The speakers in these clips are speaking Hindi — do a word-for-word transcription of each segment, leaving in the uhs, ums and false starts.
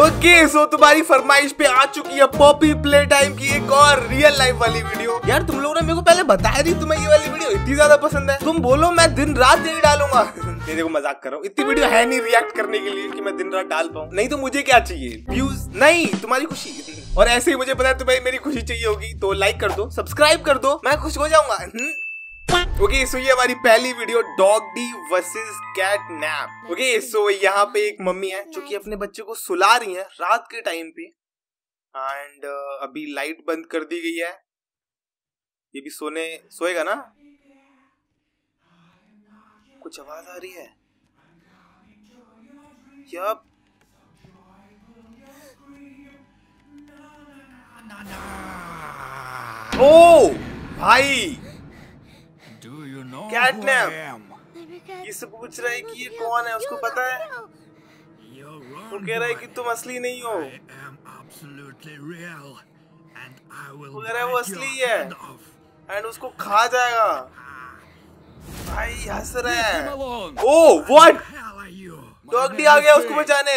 ओके सो तुम्हारी फरमाइश पे आ चुकी है पॉपी प्ले टाइम की एक और रियल लाइफ वाली वीडियो। यार तुम लोगों ने मेरे को पहले बताया नहीं तुम्हें ये वाली वीडियो इतनी ज्यादा पसंद है, तुम बोलो मैं दिन रात यही डालूंगा। ये देखो मजाक कर रहा हूँ, इतनी वीडियो है नहीं रिएक्ट करने के लिए कि मैं दिन रात डाल पाऊँ। नहीं तो मुझे क्या चाहिए, व्यूज नहीं, तुम्हारी खुशी। और ऐसे ही मुझे पता है तुम्हें मेरी खुशी चाहिए होगी, तो लाइक कर दो, सब्सक्राइब कर दो, मैं खुश हो जाऊंगा। ओके सो ये हमारी पहली video DogDay versus CatNap. Okay so यहाँ पे एक मम्मी है जो कि अपने बच्चे को सुला रही है रात के टाइम पे, एंड uh, अभी लाइट बंद कर दी गई है। ये भी सोने सोएगा ना। कुछ आवाज आ रही है। यप ओ भाई कैटनैप ये सब पूछ रहा है कि ये कौन है, उसको पता है। वो कह रहा है कि तुम असली नहीं हो, वो कह रहा है वो असली है एंड उसको खा जाएगा। भाई हंस रहा है। ओ व्हाट, डॉग डी आ गया उसको बचाने।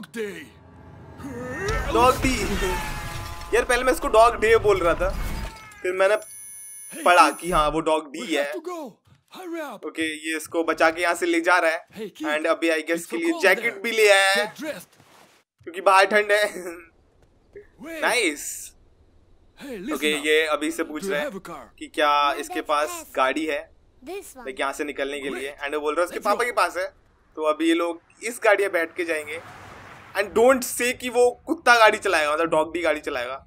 डॉग डी यार पहले मैं इसको डॉग डे बोल रहा था, फिर मैंने पढ़ा कि हाँ वो डॉग डी है। ओके okay, ये इसको बचा के यहाँ से ले जा रहा है एंड अभी आई गेस के लिए जैकेट भी ले आया है क्योंकि बाहर ठंड है। नाइस। ओके ये अभी से पूछ रहा है कि क्या इसके पास गाड़ी है लाइक यहाँ से निकलने के लिए, एंड वो बोल रहा है उसके पापा के पास है। तो अभी ये लोग इस गाड़ी में बैठ के जाएंगे एंड डोंट से कि वो कुत्ता गाड़ी चलाएगा, मतलब डॉग डी गाड़ी चलाएगा।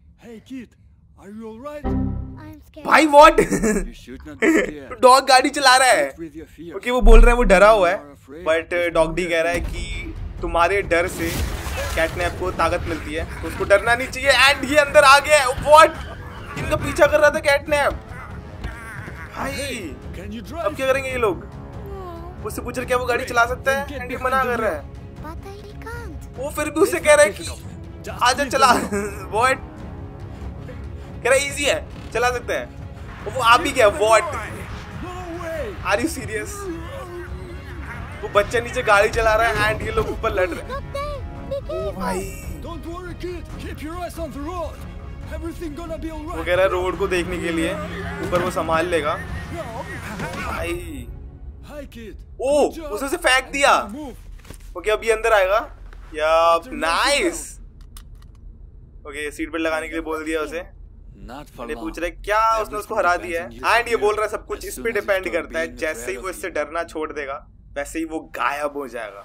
भाई व्हाट डॉग गाड़ी चला रहा है क्योंकि okay, वो बोल रहा है वो डरा हुआ है, बट डॉग डी कह रहा है कि तुम्हारे डर से कैटनैप को ताकत मिलती है तो उसको डरना नहीं चाहिए। एंड ये अंदर आ गया। व्हाट इनका पीछा कर रहा था कैटनैप। भाई अब क्या करेंगे ये लोग। उससे पूछ रहे क्या वो गाड़ी चला सकता है, एंड ये मना कर रहा है। वो फिर भी उसे कह रहा है कि आजा चला। व्हाट कह रहा है इजी है चला सकते हैं। वो आ भी गया। What are you serious. वो बच्चा नीचे गाड़ी चला रहा है एंड ये लोग ऊपर लड़ रहे हैं। ओ भाई वो कह रहा है रोड को देखने के लिए ऊपर वो संभाल लेगा। भाई ओ उसे से फेंक दिया। ओके अभी अंदर आएगा। यार नाइस। ओके सीट बेल्ट लगाने के लिए बोल दिया उसे। ये पूछ रहे क्या उसने उसको हरा दिया है, एंड ये बोल रहा है सब कुछ इस पे डिपेंड करता है, जैसे ही वो इससे डरना छोड़ देगा वैसे ही वो गायब हो जाएगा।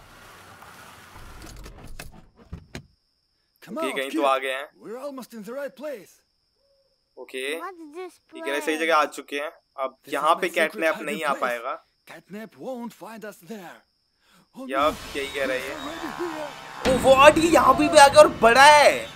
ओके कहीं तो आ गए हैं। ओके ये कह रहे सही जगह आ चुके हैं, अब यहाँ पे कैटनैप नहीं आ पाएगा। यार यही कह रहे हैं। ओ व्हाट ये यहाँ पे भी आ गया और बड़ा है।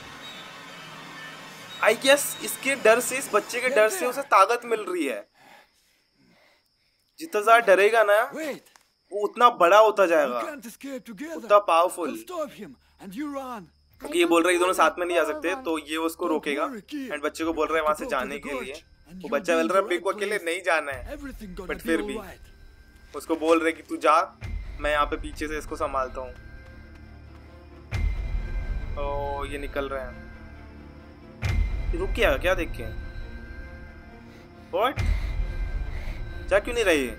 आई गेस इसके डर से, इस बच्चे के डर से उसे ताकत मिल रही है। जितना ज्यादा डरेगा ना वो उतना बड़ा होता जाएगा, उतना पावरफुल। ये बोल रहा है दोनों साथ में नहीं जा सकते, तो ये उसको रोकेगा एंड बच्चे को बोल रहा है वहां से जाने के लिए। वो बच्चा बोल रहा है मेरे को अकेले नहीं जाना है, बट फिर भी उसको बोल रहे कि तू जा, मैं यहाँ पे पीछे से इसको संभालता हूँ। ओ ये निकल रहे हैं। रुक गया क्या देख के। What? जा क्यों नहीं रही।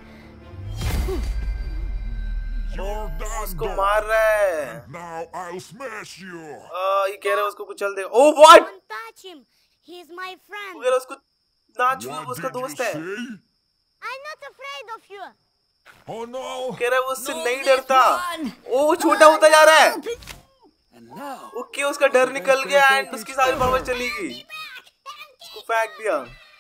उसको मार रहा है। Now I'll smash you. आ, ये कह रहा है उसको कुचल देगा। Oh what? He is my friend. वो कह रहा है उसको ना छुओ, वो उसका दोस्त है। I'm not afraid of you. Oh no. कह रहा है वो उससे नहीं डरता। ओ वो छोटा होता जा रहा है। ओके उसका डर निकल गया एंड उसकी सारी पावर चली गई, उसको फेंक दिया।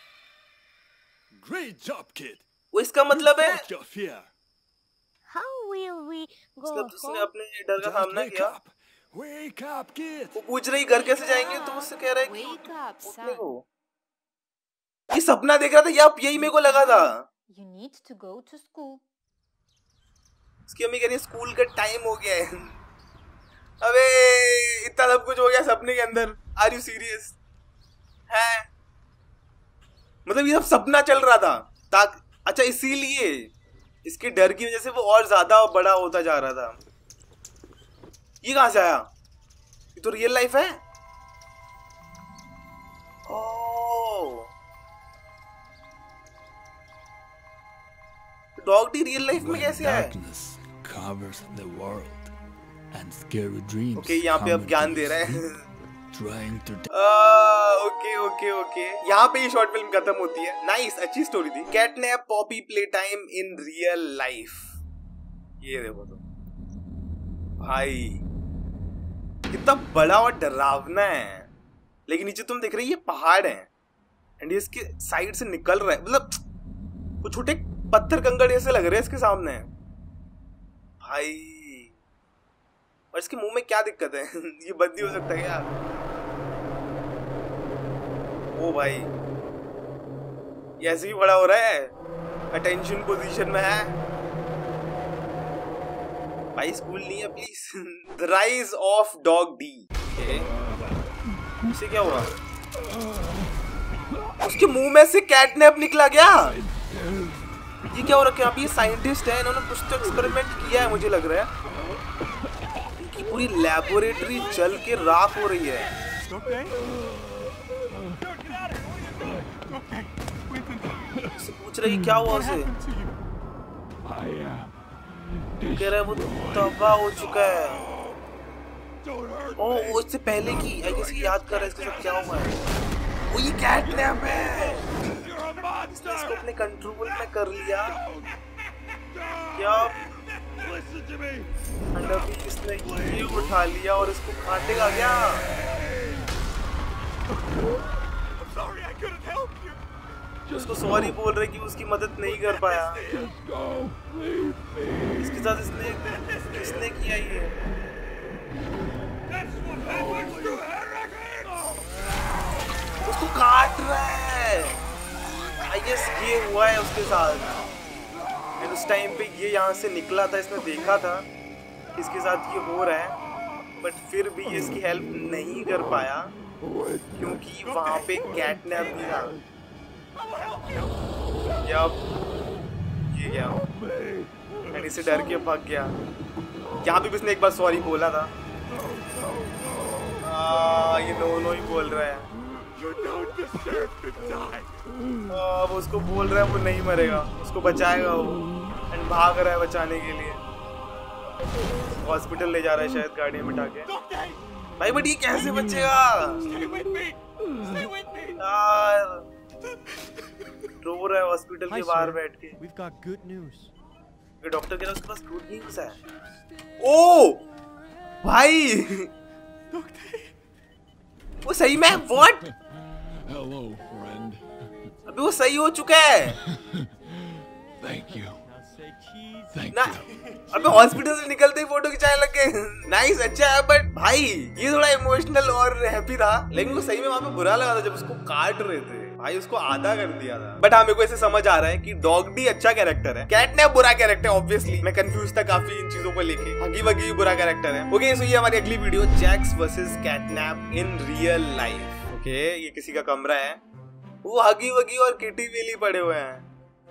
Great job, kid. वो इसका मतलब है How will we go मतलब उसने अपने डर का सामना किया। Wake up, kid. वो पूछ रही घर कैसे जाएंगे, तो उससे कह रहा है कि उठने को। ये सपना देख रहा था, या यही मेरे को लगा था। You need to go to school. उसकी अम्मी कह रही है स्कूल का टाइम हो गया है। अबे इतना सब कुछ हो गया सपने के अंदर। आर यू सीरियस है। मतलब ये सब सपना चल रहा था ताक अच्छा इसीलिए इसके डर की वजह से वो और ज्यादा बड़ा होता जा रहा था। ये कहां से आया, तो रियल लाइफ है। Oh, DogDay real life में कैसे है? ओके, यहाँ पे अब ज्ञान दे रहा है। ओके ओके ओके, यहाँ पे ये शॉर्ट फिल्म खत्म होती है। नाइस, अच्छी स्टोरी थी। CatNap Poppy Playtime in real life. ये देखो तो भाई कितना बड़ा और डरावना है, लेकिन नीचे तुम देख रहे हो ये पहाड़ है एंड ये इसके साइड से निकल रहा है, मतलब वो छोटे पत्थर कंकड़ जैसे लग रहे हैं इसके सामने भाई। और इसके मुंह में क्या दिक्कत है? ये बंद नहीं हो सकता क्या? ओ भाई, ये ऐसे भी बड़ा हो रहा है, अटेंशन पोजीशन में है भाई। स्कूल नहीं है please. The rise of DogDay. इसे क्या हुआ? उसके मुंह में से कैटनैप निकला गया। ये क्या हो रखा है? यहाँ पे ये साइंटिस्ट है, इन्होंने कुछ तो एक्सपेरिमेंट किया है मुझे लग रहा है। इनकी पूरी लैबोरेटरी जल के राख हो रही है। उससे पूछ रही क्या हुआ उसे? कह रहा है वो तबाह हो चुका है। ओह, वो इससे पहले की आई गेस याद कर रहा है इसके साथ क्या हुआ है। वो ये कैटनैप है, इसने इसको अपने कंट्रोल में कर लिया क्या? एंड अभी इसने ये उठा लिया और इसको काटेगा क्या? उसको सॉरी बोल रहे कि उसकी मदद नहीं कर पाया। इसके साथ इसने किसने किया ये? उसको काट रहा है। आई गेस ये हुआ है उसके साथ। एंड उस टाइम पे ये यहाँ से निकला था, इसने देखा था इसके साथ ये हो रहा है, बट फिर भी ये इसकी हेल्प नहीं कर पाया क्योंकि वहाँ पे कैटनैप भी था। यार ये क्या? एंड इसे डर के भाग गया। यहाँ पे भी इसने एक बार सॉरी बोला था। आ, ये नो नो ही बोल रहा है। अब उसको बोल रहा है वो नहीं मरेगा, उसको बचाएगा वो, एंड भाग रहा है बचाने के लिए। हॉस्पिटल ले जा रहा है शायद गाड़ी में बिठा के। भाई बट ये कैसे बचेगा यार? रो रहा है हॉस्पिटल के बाहर बैठ के। डॉक्टर कह रहा है उसके पास गुड न्यूज़ है। ओ भाई वो सही में व्हाट? Hello, friend. अभी वो सही हो चुका है। Thank you. Thank ना you. अबे हॉस्पिटल से निकलते ही फोटो खिंचाने लग गए। नाइस, अच्छा है, बट भाई ये थोड़ा इमोशनल और हैप्पी था, लेकिन वो सही में वहाँ पे बुरा लगा था जब उसको काट रहे थे भाई, उसको आधा कर दिया था। बट हाँ, मेरे को ऐसे समझ आ रहा है कि डॉग डी अच्छा कैरेक्टर है, कैटनैप बुरा कैरेक्टर है। ऑब्वियसली मैं कंफ्यूज था काफी इन चीजों को लेके। हगी वगी बुरा कैरेक्टर है। ओके, सो ये हमारी अगली video, Jax versus CatNap in real life. Okay, ये किसी का कमरा है, वो हगी वगी और किटी वेली पड़े हुए हैं।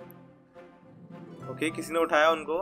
ओके, किसी ने उठाया उनको।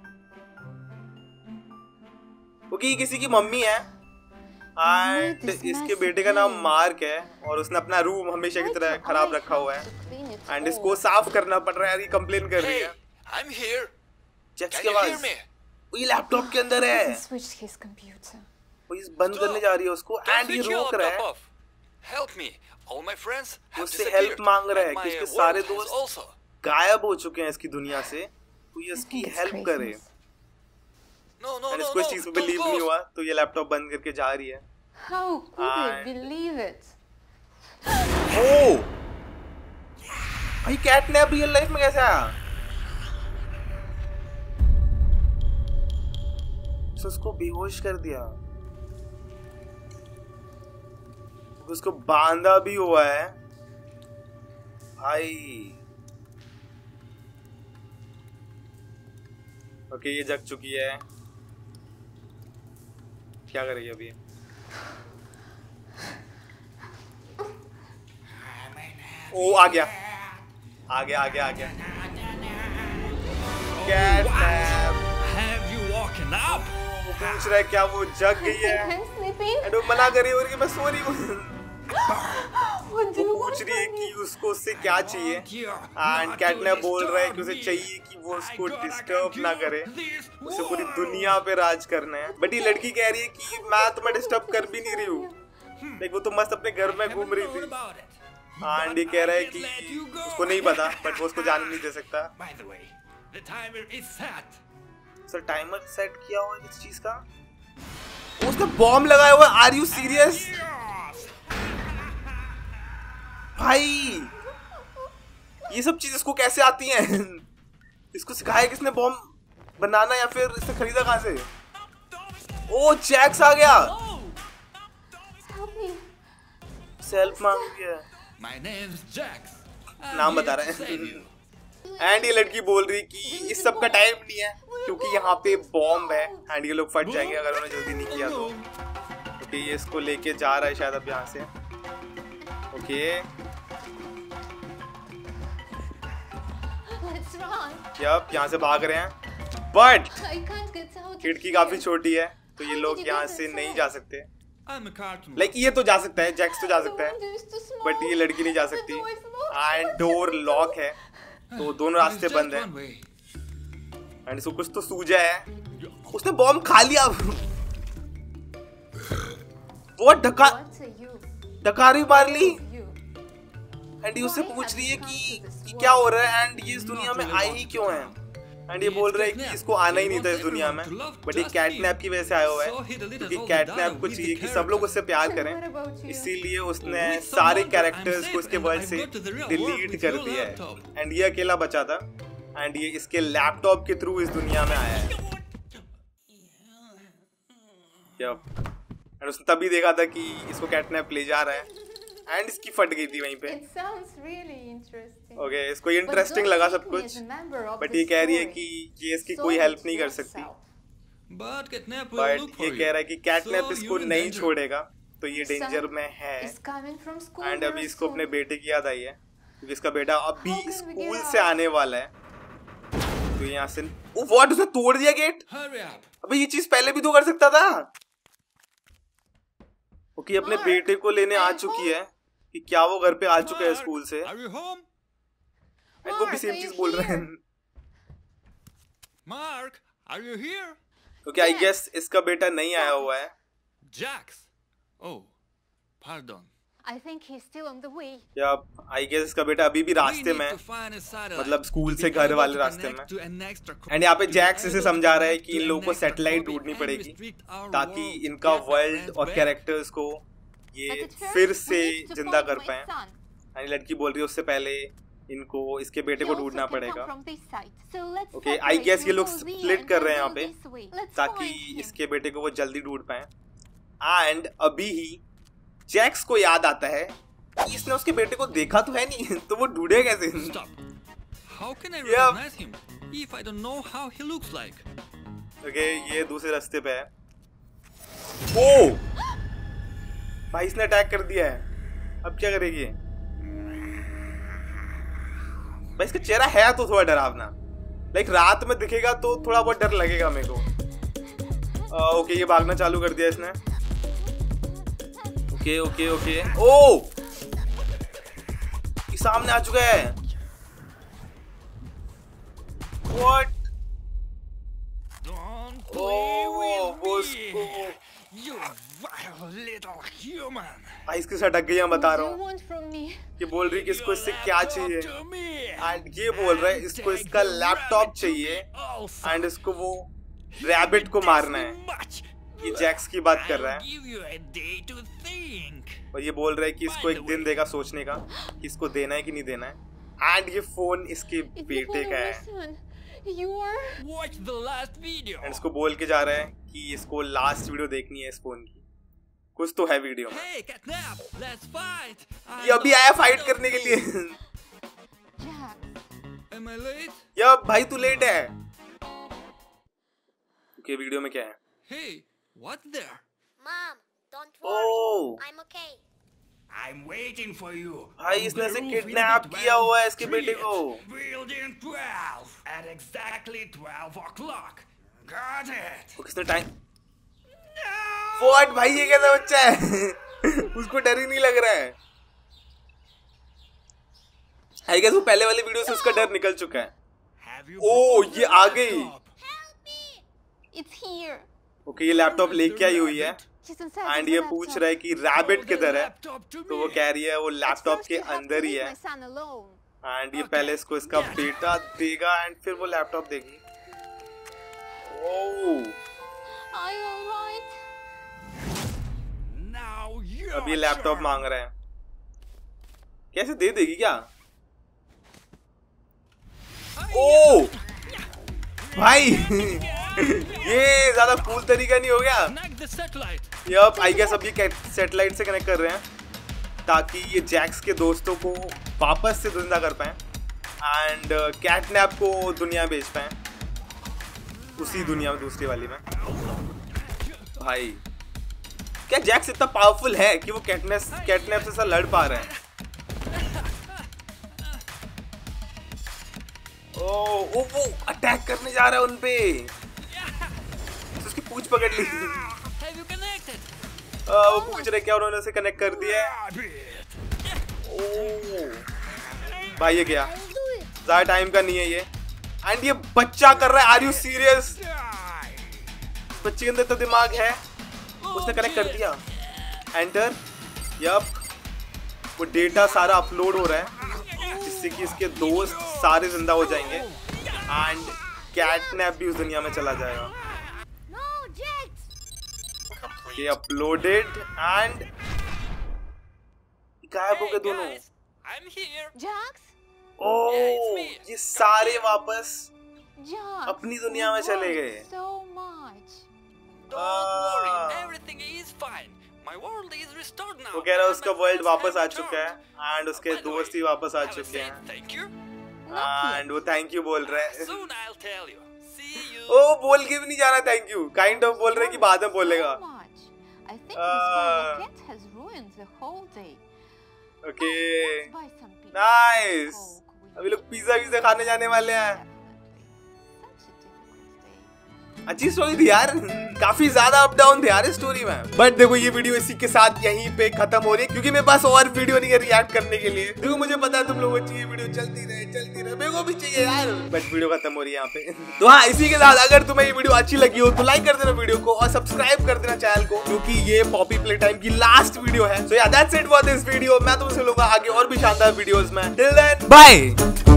ओके, ये किसी की मम्मी है एंड इसके बेटे का नाम मार्क है और उसने अपना रूम हमेशा की तरह खराब रखा हुआ है एंड इसको साफ करना पड़ रहा है। ये कंप्लेन कर रही है। I'm here. जैक्स के पास ये लैपटॉप के अंदर है, वो इस बंद करने जा रही है उसको एंड ये रोक रहा है। Help me. All my friends have उससे हेल्प मांग रहा है कि इसके सारे दोस्त गायब हो चुके हैं इसकी दुनिया से, तो ये इसकी हेल्प करे। No, no, no, इसको इस चीज पे बिलीव नहीं हुआ तो ये लैपटॉप बंद करके जा रही है। How could they believe it? ओ भाई, कैटनैप रियल लाइफ में कैसे आया? उसको बेहोश कर दिया, उसको बांधा भी हुआ है भाई। ओके, ये जग चुकी है, क्या करेगी अभी? ओ आ गया आ गया आ गया आ गया CatNap. Have you woken up? पूछ रहा है क्या वो जग गई है I'm sleeping. एंड वो मना कर रही है और कि मैं सो रही हूँ। What do you want पूछ रही है from कि me? उसको उससे क्या चाहिए एंड कैटनैप बोल रहा है कि उसे चाहिए कि वो उसको डिस्टर्ब ना करे, उसे पूरी दुनिया पे राज करना है। बट ये लड़की कह रही है कि मैं तुम्हें डिस्टर्ब कर भी नहीं रही हूँ, लाइक वो तो मस्त अपने घर में घूम रही थी। एंड ये कह रहा है कि उसको नहीं पता बट वो उसको जाने नहीं दे सकता। सर टाइमर सेट किया हुआ है किस चीज का? उसने बॉम्ब लगाया हुआ है। आर यू सीरियस भाई? ये सब चीज इसको कैसे आती हैं? इसको सिखाया किसने बॉम्ब बनाना या फिर इसने खरीदा कहाँ से? ओ जैक्स आ गया, Help me. सेल्फ मांग गया, My name's Jax. नाम बता रहे हैं। एंड ये लड़की बोल रही कि इस सब का टाइम नहीं है क्योंकि यहाँ पे बॉम्ब है एंड ये लोग फट जाएंगे अगर उन्होंने जल्दी नहीं किया तो। ओके ये इसको लेके जा रहा है शायद अब यहाँ से। Okay Let's run. यप यहाँ से भाग रहे हैं but I can't get out. of खिड़की here. काफी छोटी है तो ये लोग यहाँ से नहीं जा सकते। I'm a cartoon. लाइक ये तो जा सकता है, जैक्स तो जा The सकता है window is too small. But ये लड़की नहीं जा The सकती door is locked. And door lock है तो दोनों रास्ते There's बंद just हैं one way. एंड इसको कुछ तो सूझा है। उसने बॉम्ब खा लिया। वो डका What are you? डकारी मार ली You. एंड ये उससे पूछ रही है कि, कि क्या हो रहा है एंड ये इस दुनिया में आई ही क्यों है। एंड ये बोल रहा है कि इसको आना ही नहीं था इस दुनिया में बट ये कैटनैप की वजह से आया हुआ है क्योंकि कैटनैप को चाहिए कि सब लोग उससे प्यार करें, इसीलिए उसने सारे कैरेक्टर्स को उसके वर्ल्ड से डिलीट कर दिया है एंड ये अकेला बचा था एंड ये इसके लैपटॉप के थ्रू इस दुनिया में आया है। एंड उसने तभी देखा था कि इसको कैटनैप ले जा रहा है एंड इसकी फट गई थी वहीं पे। It sounds really interesting. Okay okay, इसको इंटरेस्टिंग लगा सब कुछ बट ये कह रही है कि ये इसकी कोई हेल्प नहीं कर सकती। But Catnap will but look ये for कह you. रहा है कि कैटनैप So इसको you're in नहीं danger. छोड़ेगा तो ये डेंजर में है It's coming from school and अभी very इसको अपने soon. बेटे की याद आई है क्योंकि इसका बेटा अभी How can we school get से out? आने वाला है तो यहाँ से ओ व्हाट उसने तोड़ दिया गेट। Hurry up. अबे ये चीज पहले भी तो कर सकता था। ओके अपने Mark, बेटे को लेने आ are you चुकी home? है कि क्या वो घर पे आ चुका है Mark, स्कूल से Are you home? एंड वो भी Mark, सेम are चीज you बोल रहे हैं। here? Mark, are you here? क्योंकि आई गेस इसका बेटा नहीं आया हुआ है। Jax. Oh, pardon. I think he's still on the way. या आई गेस इसका बेटा अभी भी रास्ते में है, मतलब स्कूल से घर वाले रास्ते में। एंड यहाँ पे जैक्स इसे समझा रहा है कि इन लोगों को सैटेलाइट ढूंढनी पड़ेगी ताकि इनका वर्ल्ड और कैरेक्टर्स को ये But at first, फिर we से need to जिंदा find कर my पाए। son. एंड लड़की बोल रही है उससे पहले इनको इसके बेटे He को also ढूंढना can पड़ेगा come from this side. So let's Okay, I separate. guess ये You लोग go there split and कर I रहे हैं यहाँ go पे this way. Let's ताकि find him. इसके बेटे को वो जल्दी ढूंढ पाए। एंड अभी ही जैक्स को याद आता है कि इसने उसके बेटे को देखा तो है नहीं तो वो ढूंढे कैसे। Stop. How can I Yeah. recognize him if I don't know how he looks like? Okay ये दूसरे रास्ते पे है। ओ भाई इसने अटैक कर दिया है, अब क्या करेगी? भाई इसका चेहरा है तो थोड़ा डरावना, लाइक रात में दिखेगा तो थोड़ा बहुत डर लगेगा मेरे को। आ, ओके ये भागना चालू कर दिया इसने। ओके ओके ओके ओ ये सामने आ चुका है। What? Don't Oh, play with वो me, उसको- you vile little human. भाई इसके साथ अटक गई, मैं बता What do रहा you हूँ। want from me? ये बोल रही है कि इसको Your इससे क्या laptop चाहिए to me. एंड ये बोल रहा है इसको Take इसका the लैपटॉप rabbit to चाहिए me also. एंड इसको वो रैबिट को मारना है। Much. ये जैक्स की बात कर रहा I'll है give you a day to think. और ये बोल रहा है कि इसको एक दिन देगा सोचने का कि इसको देना है कि नहीं देना है। एंड ये फोन इसके It's the बेटे phone का of है my son. You are. Watch the last video. And इसको बोल के जा रहा है कि इसको लास्ट वीडियो देखनी है इस फोन की, कुछ तो है वीडियो में। Hey, Catnap, let's fight. I ये अभी know आया a फाइट bit करने of के लिए। Jack. Am I late? या भाई तू लेट है। ओके वीडियो में क्या है? Hey, what's there? Mom, don't worry. Oh. I'm okay. I'm waiting for you. भाई on इसने the इसे roof किडनैप in the किया हुआ है इसके twelfth बेटे को। street. Building twelve at exactly twelve o'clock. Got it. वो किसने टाइम व्हाट भाई, ये कैसा बच्चा है? उसको डर ही नहीं लग रहा है। आई गेस वो पहले वाली वीडियो से उसका डर निकल चुका है। ओ ये आ गई। It's here. ओके ये लैपटॉप लेके आई हुई है She's inside एंड the ये laptop. पूछ रहा है कि रैबिट किधर है, Laptop to तो वो me. कह रही है वो At लैपटॉप first के you have to अंदर ही leave है my son alone. एंड ये पहले इसको इसका बेटा देगा एंड फिर वो लैपटॉप देगी। ओह Are you alright? Now you. अब ये लैपटॉप मांग रहा है, कैसे दे देगी क्या? ओ भाई ये ज्यादा कूल तरीका नहीं हो गया? Connect the satellite. Yup I guess अब ये सैटेलाइट से कनेक्ट कर रहे हैं ताकि ये जैक्स के दोस्तों को वापस से जिंदा कर पाए एंड कैटनैप को दुनिया भेज पाए, उसी दुनिया में, दूसरी वाली में। भाई क्या जैक्स इतना पावरफुल है कि वो कैटनेस कैटनैप से लड़ पा रहे हैं? ओ, ओ वो अटैक करने जा रहा है उनपे, तो उसकी पूंछ पकड़ ली। Have you connected? आ, वो पूछ रहे क्या उन्होंने उसे कनेक्ट कर दिया है। Rabbit. ओ भाई ये क्या, ज्यादा टाइम का नहीं है ये। एंड ये बच्चा कर रहा है, आर यू सीरियस? Die. बच्चे के अंदर तो दिमाग है, उसने कनेक्ट कर दिया। एंटर। यप वो डेटा सारा अपलोड हो रहा है जिससे कि इसके दोस्त सारे जिंदा हो जाएंगे एंड कैटनैप भी उस दुनिया में चला जाएगा। No, Jax! ये अपलोडेड एंड गायब हो गए दोनों। Guys, I'm here. Jax? ओह ये सारे वापस Jax, अपनी दुनिया में you चले worried गए। so much. Don't Ah. worry, everything is fine. My world is restored now. वो कह रहा है and उसका my वर्ल्ड friends वापस have आ चुका है returned. एंड उसके By the दोस्त way, ही वापस आ have I चुके said हैं thank you? Not yet. And वो थैंक यू बोल रहे हैं। Soon I'll tell you. See you. ओ बोल के भी नहीं जा रहा थैंक यू, काइंड ऑफ बोल रहे हैं कि बाद में बोलेगा। So much. I think this Ah. horrible cat has ruined the whole day. Okay Let's buy some pizza. Nice, Coke with अभी लोग पिज्जा विज़्ज़ा खाने जाने वाले हैं। Definitely. Such a difficult day. अच्छी स्टोरी थी यार, काफी ज्यादा अप डाउन थे यार इस स्टोरी में। बट देखो ये वीडियो इसी के साथ यहीं पे खत्म हो रही है क्योंकि मेरे पास और वीडियो नहीं है रिएक्ट करने के लिए। देखो मुझे पता है तुम लोगों को चाहिए वीडियो चलती रहे चलती रहे, मेरे को भी चाहिए यार, बट वीडियो खत्म हो रही है यहाँ पे। तो हाँ इसी के साथ अगर तुम्हें ये वीडियो अच्छी लगी हो तो लाइक कर देना वीडियो को और सब्सक्राइब कर देना चैनल को क्योंकि ये पॉपी प्ले टाइम की लास्ट वीडियो है। So yeah that's it for this video. मैं तुमसे मिलूंगा आगे और भी शानदार वीडियोस में। Till then bye.